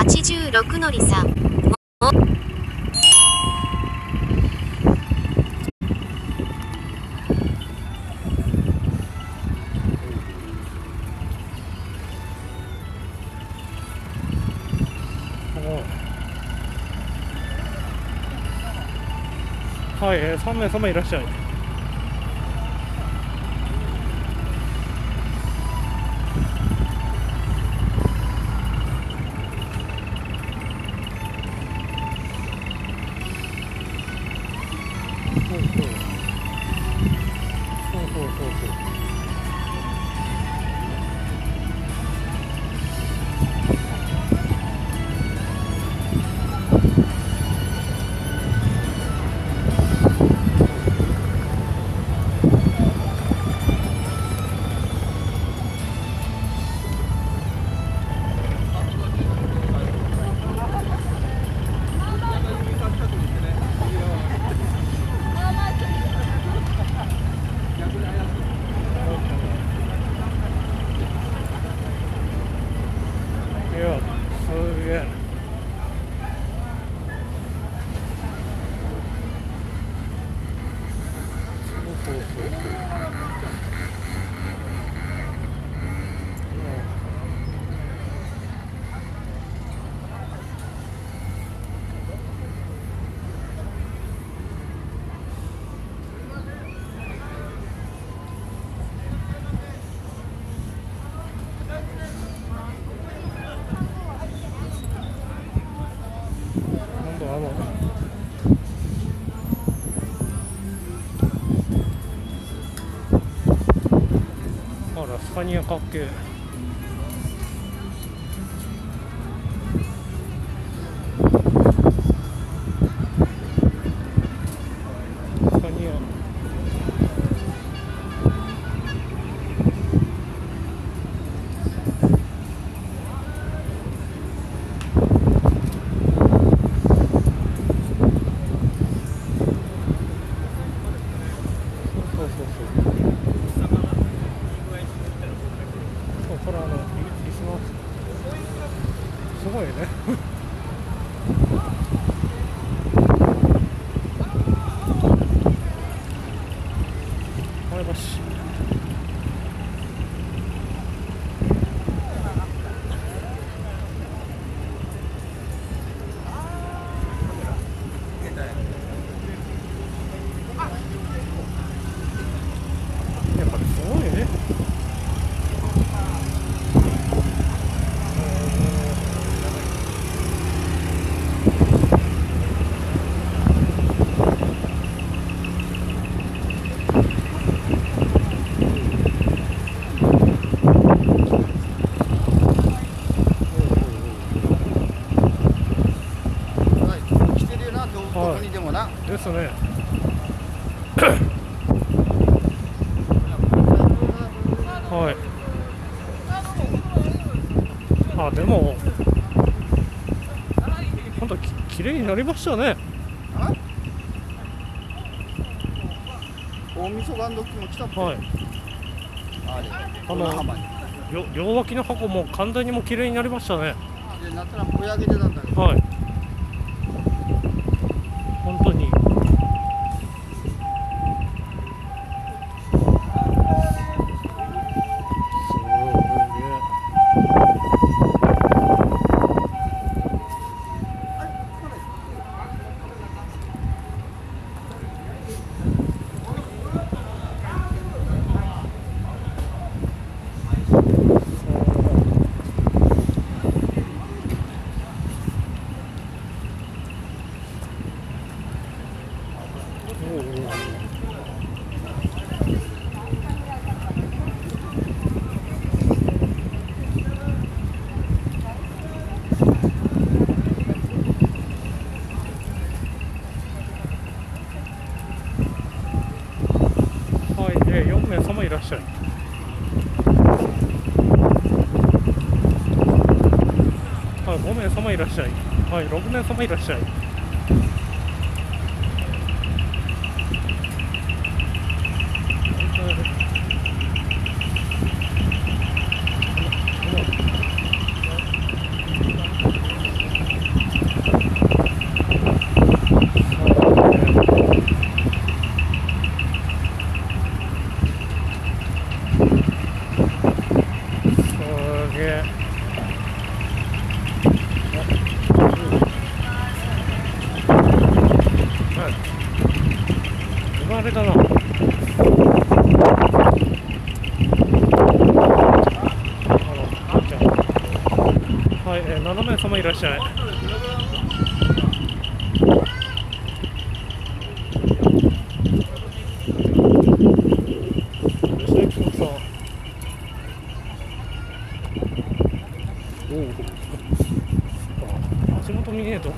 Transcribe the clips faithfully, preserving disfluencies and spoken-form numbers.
はちじゅうろくのりさん。 はい、えー、さんめいさまいらっしゃい。そうそうそうそうそうそう。いや、すげえ。そうそうそうそう。なんだあのあら、スカニアかっけえ。スカニア。そうそうそうそう。そう、これあのリ、リスナーすごいね。前橋。やっぱりすごいね。 来てるよな、どこにでもな。 ですね。はい。あ、でも本当き綺麗になりましたね。 大晦日の時も来たって。 はい。 あれ、 あの浜に。 よ両脇の箱も完全にもう綺麗になりましたね。 で、なったらぼやけてたんだけど。 はい。本当に。はい、えー、よんめいさまいらっしゃい。はい、ごめいさまいらっしゃい。はい、ろくめいさまいらっしゃい。 えー、ななめいさまいらっしゃい。吉田菊さん。おお。足元見えと。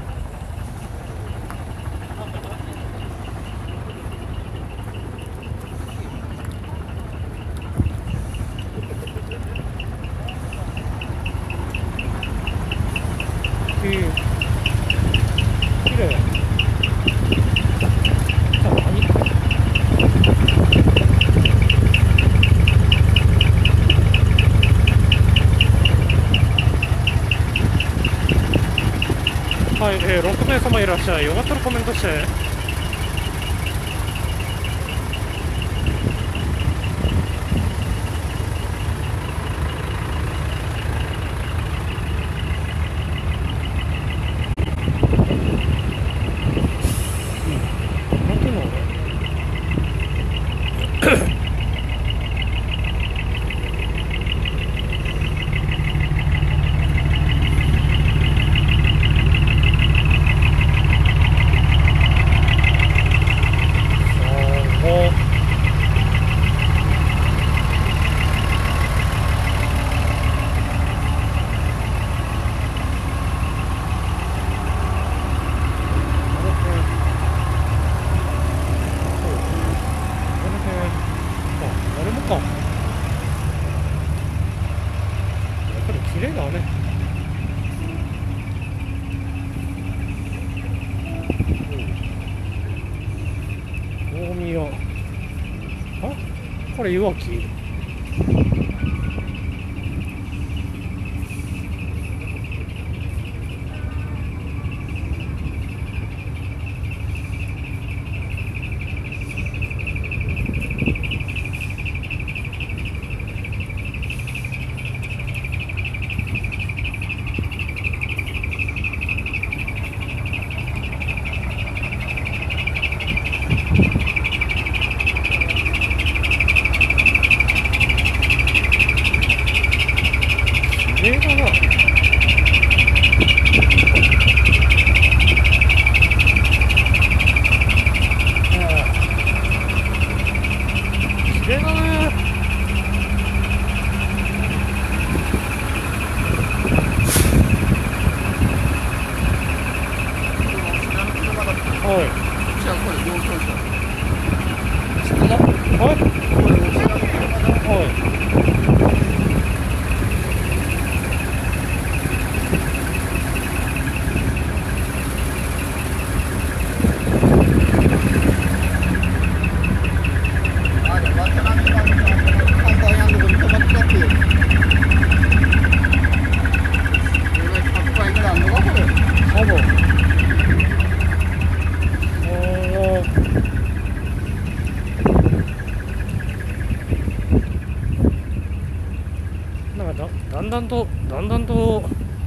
きれい。あ、何？はい、えー、ろくめいさまいらっしゃい。よかったらコメントして。なんていうの？綺麗だね。大宮。あ、これいわき。綺麗だな。綺麗だね。はい。 じゃあこれ両方はい。はい。多分。なんかだ、だんだんとだんだんと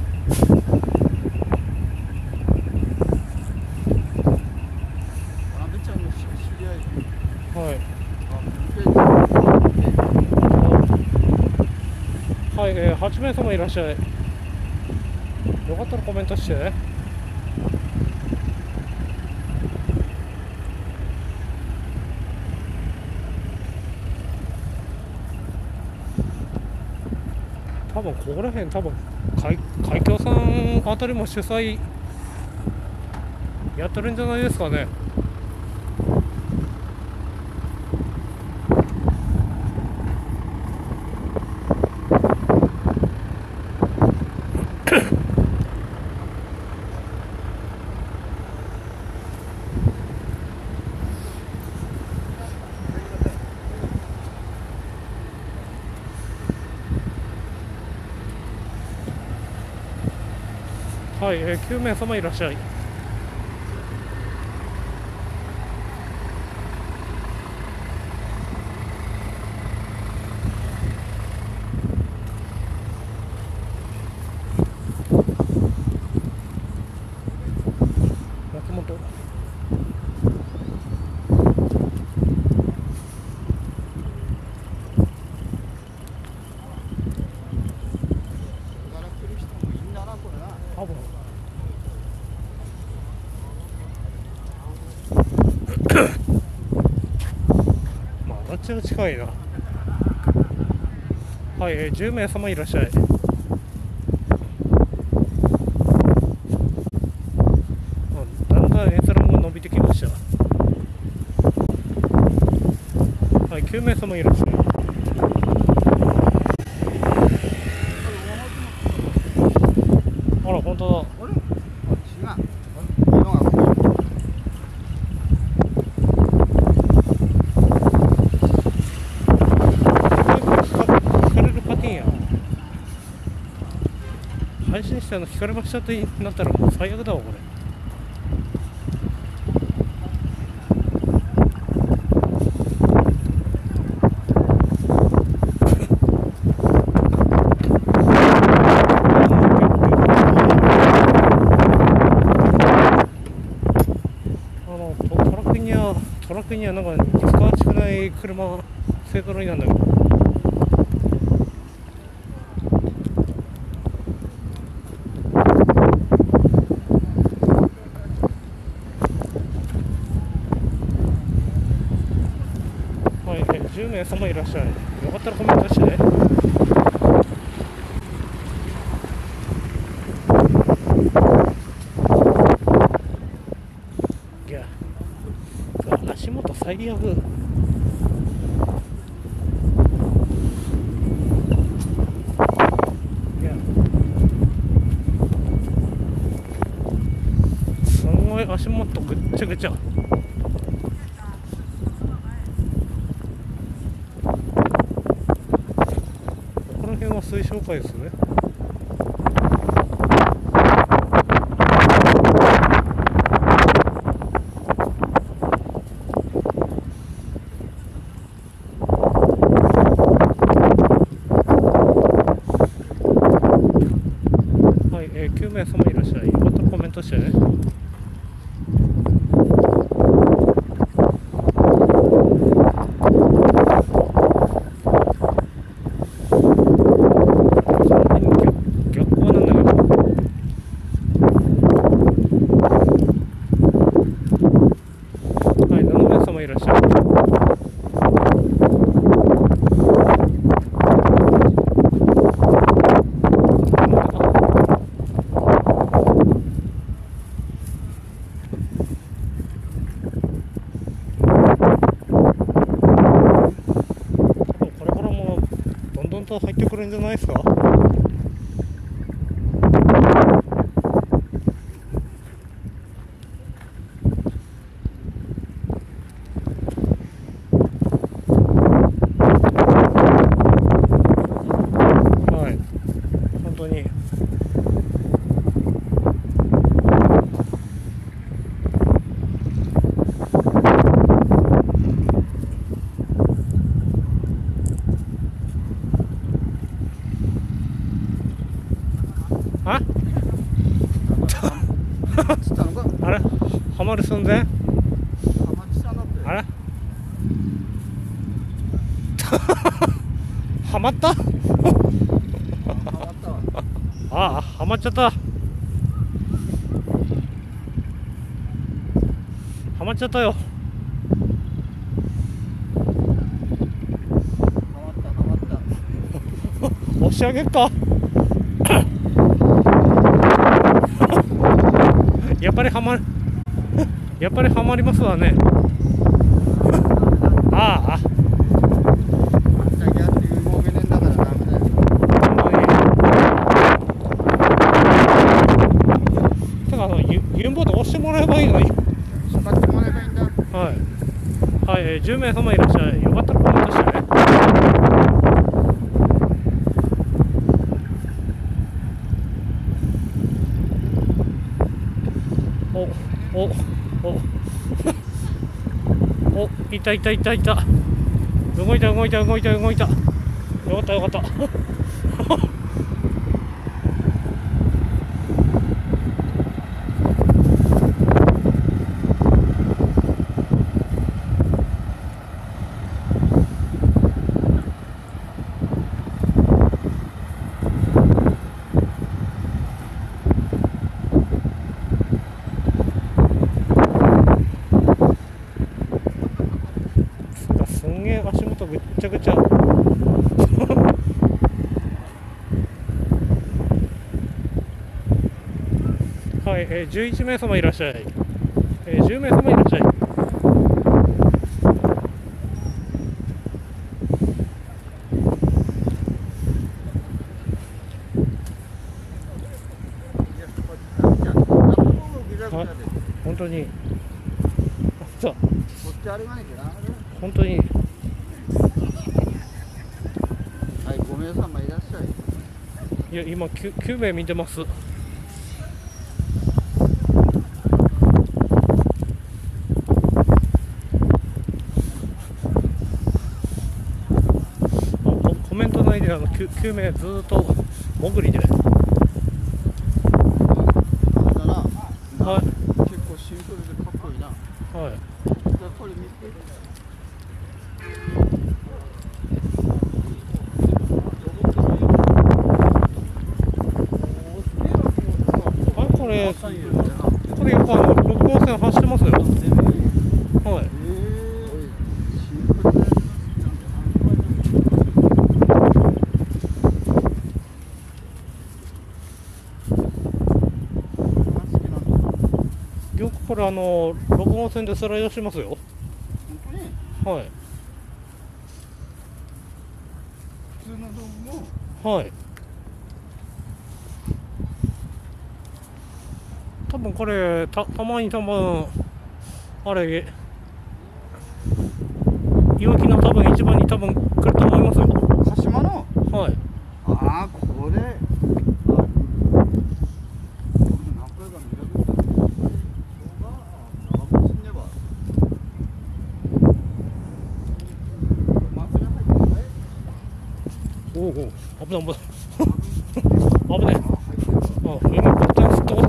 はいはい、えー、はちめいさまいらっしゃい。よかったらコメントして。多分ここら辺多分海海峡さんあたりも主催やってるんじゃないですかね。はい、えー、きゅうめいさまいらっしゃい。松本。 ゃ近いな。はい、えー、じゅうめいさまいらっしゃい。だんだん閲覧が伸びてきました。はい、きゅうめいさまいらっしゃい。あら、本当だ。 あれ？違う。色が濃い。 聞かれるパティンや。配信したの聞かれましたってなったらもう最悪だわこれ。トラックにはなんか使わしくない車勢ぞろいなんだけど、はい、えじゅうめいさまいらっしゃい。よかったらコメントしてね。いや足元最悪。いやすごい足元ぐっちゃぐちゃ。この辺は水晶海ですね。きゅうめいさまいらっしゃい。よかったらコメントしてね。逆光なんだけど。はい、ななめいさまいらっしゃい。と入ってくるんじゃないですか。はい、本当にああれはまる寸前。あれはまったああ、はまっちゃった。はまっちゃったよ。押し上げっかやっぱりはまるやっぱりはまりますわね。ああユンボード押してもらえばいいのに。はい、はい、じゅうめいさまいらっしゃい。よかったらコメントしてね。おおおおいたいたいたいた。動いた動いた動いた動いた。よかったよかったすんげえ足元ぐはい、えー、じゅういちめいさまいらっしゃい、えー、じゅうめいさまいらっしゃい。はい、本当にじゃあ本当にはい、ごめいさまいらっしゃい。 いや今 きゅう, きゅうめい見てます。コメント内であの きゅう, きゅうめいずーっと潜りで、はい、 結構シンプルでかっこいいな。 はい、 じゃあこれ見て。 あこれこれよくあのろく号線走ってますよ。はい。よくこれあのろく号線でスライドしますよ。はい。 普通の道具も。はい。多分これたたまに多分あれいわきの多分一番に多分来ると思いますよ。 鹿島の。 はい。 ああこれ。 おお、危ない危ない危ない。あ、上のボタンすっとこだった。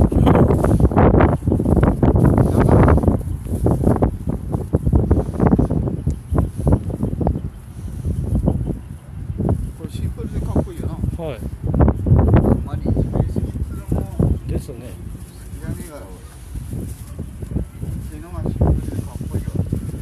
これシンプルでかっこいいよな。 はい。 マリースペースですね。 いらねえから俺。っていうのがシンプルでかっこいいよ。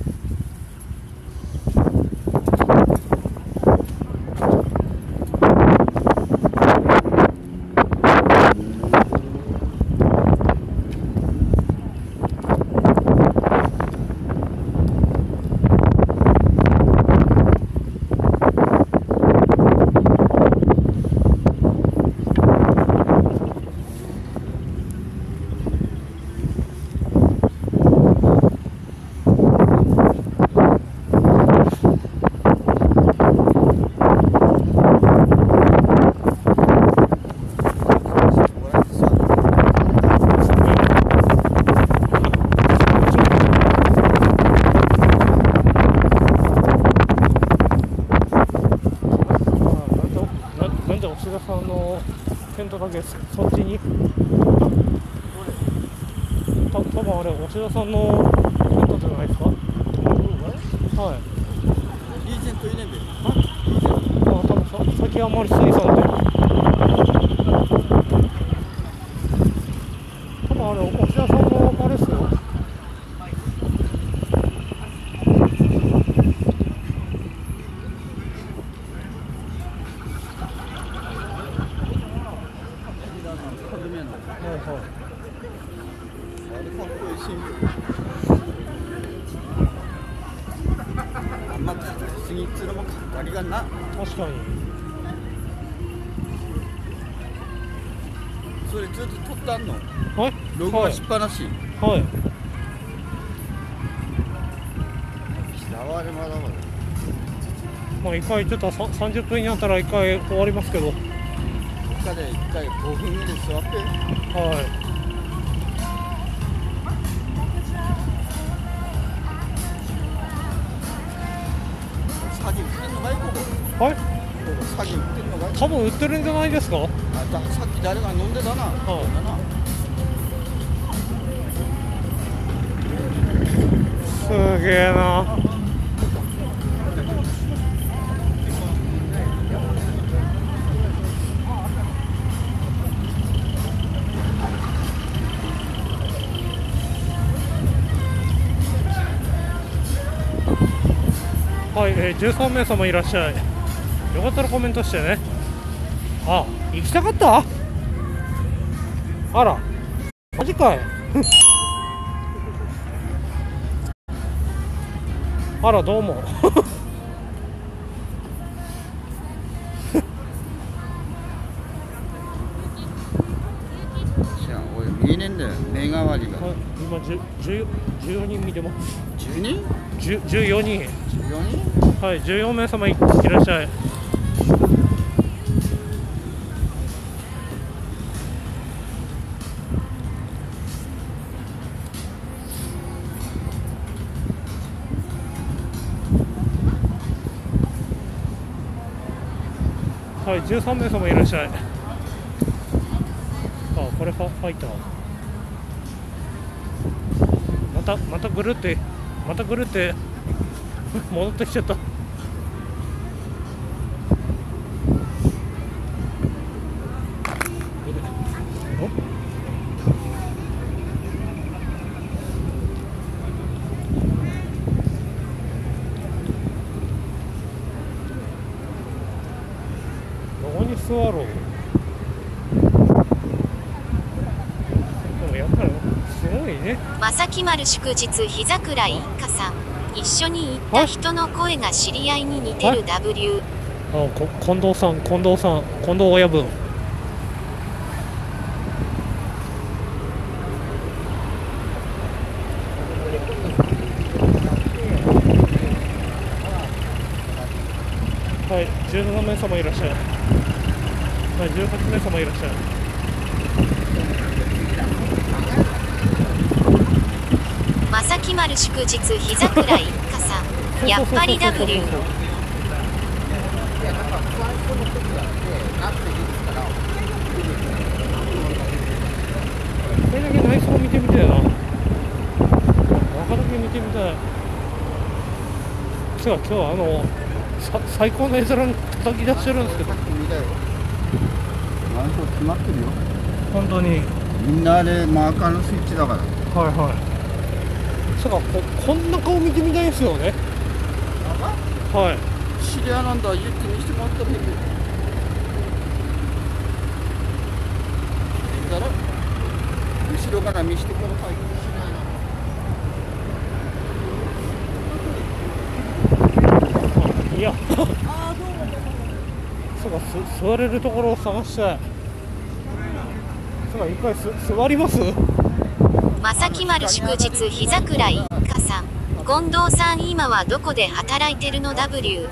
吉田さんのテントだけそっちにた多分あれ吉田さんのテントじゃないですか。はい。 リーゼント入れんで。 あ、多分さ先あんまり水産で多分あれ吉田さんのあれですよ。はいはい。 あれかっこいいシンプル。あんま高すぎっつうのもかっこいいがんな。 確かに。 それずっと撮ってあんの。 はい。 ロゴがしっぱなし。 はい。 下はあれまだまだ。 まあ一回ちょっとさんじゅっぷんになったら一回終わりますけど。 他で一回ごふんぐらい座って。 はい。 詐欺売ってんのかいここ。 はい。 詐欺売ってんのかい。 多分売ってるんじゃないですか。 あ、ださっき誰が飲んでたな。 はい。すげえな。はい、えー、じゅうさんめいさまいらっしゃい。よかったらコメントしてね。あ、行きたかった？あら。 マジかいあらどうもじゃあ俺見えねえんだよ、目代わりが。 今じゅじゅうよにん見てます。 じゅうにん？ じゅじゅうよにん。 じゅうよにん？ はい、じゅうよんめいさまいいらっしゃい。はい、じゅうさんめいさまいらっしゃい。あ、これファファイター。またまたぐるってまたぐるって戻ってきちゃった。どこに座ろう。でもやっぱりすごいね。 正木丸祝日日桜一家さん、一緒に行った人の声が知り合いに似てる W。 あ、こ近藤さん近藤さん近藤親分。はい、じゅうななめいさまいらっしゃい。はい、じゅうはちめいさまいらっしゃい。 正木丸祝日日桜一家さん、やっぱり W。 これだけ内装見てみたいな。中だけ見てみたい。つか今日はあのさ最高の絵面に叩き出してるんですけど。 内装決まってるよ。 本当に。 みんなあれマーカーのスイッチだから。 はいはい。つか こ, こんな顔見てみたいですよね。はい。 知り合いなんだ、言って見せてもらったらいいよ。だろ、後ろから見せてください。 いやそうか、す座れるところを探したい。そうか、一回す座ります。 正木丸祝日日桜一家さん、近藤さん今はどこで働いてるの W。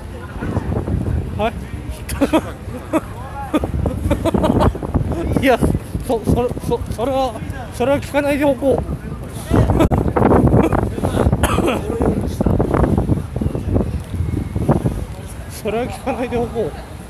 はいいや、そそそそれはそれは聞かないでおこうそれは聞かないでおこう。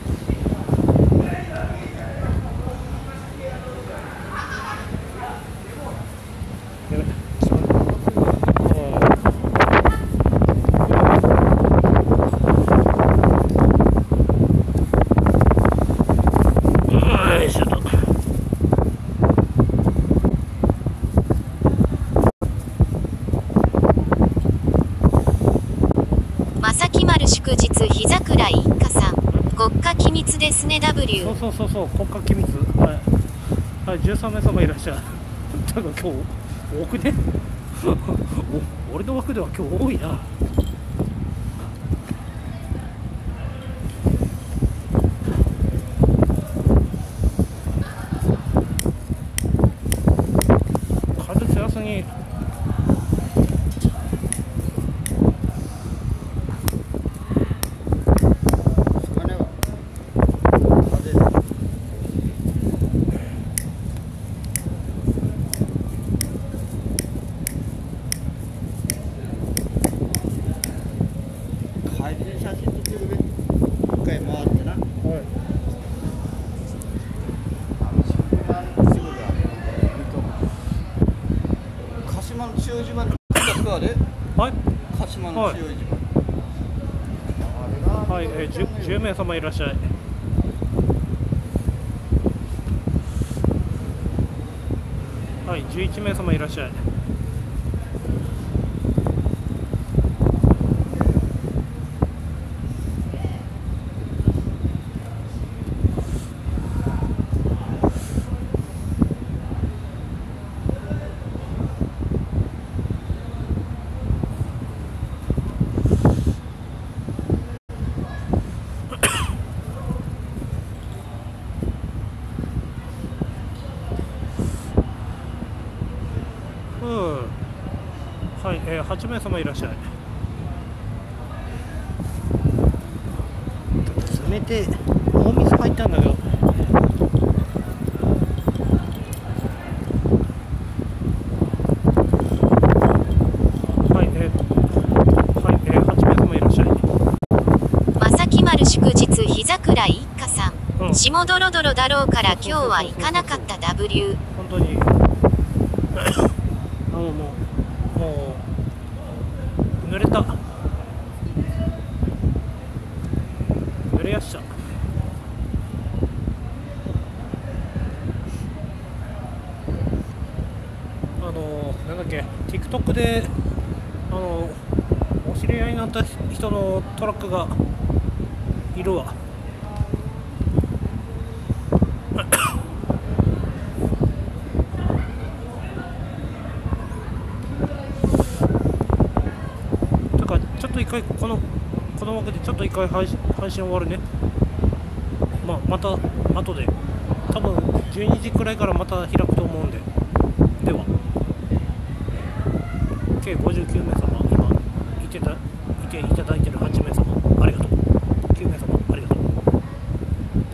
正木丸祝日日桜一家さん、国家機密ですね W。 そうそうそうそう、国家機密。はいはい、じゅうさんめいさまいらっしゃい。だから今日多くねお俺の枠では今日多いな。風強すぎ。はい、 鹿島の強い島。 はい、えー、じゅうめいさまいらっしゃい。はい、じゅういちめいさまいらっしゃい。 うんはい、えー、はちめいさまいらっしゃい。せめて大水入ったんだけど、はいえー、はいえー、はちめいさまいらっしゃい。 正木丸祝日日桜井一家さん、 うん、 下ドロドロだろうから今日は行かなかった ダブリュー。 本当にあのもうもう濡れた、濡れやした。あのなんだっけ TikTok であのお知り合いになった人のトラックがいるわ。だからちょっと一回このこの枠でちょっと一回配信配信終わるね。まあまた後で多分じゅうにじくらいからまた開くと思うんで。では計ごじゅうきゅうめいさま、今いてたいていただいてるはちめいさまありがとう。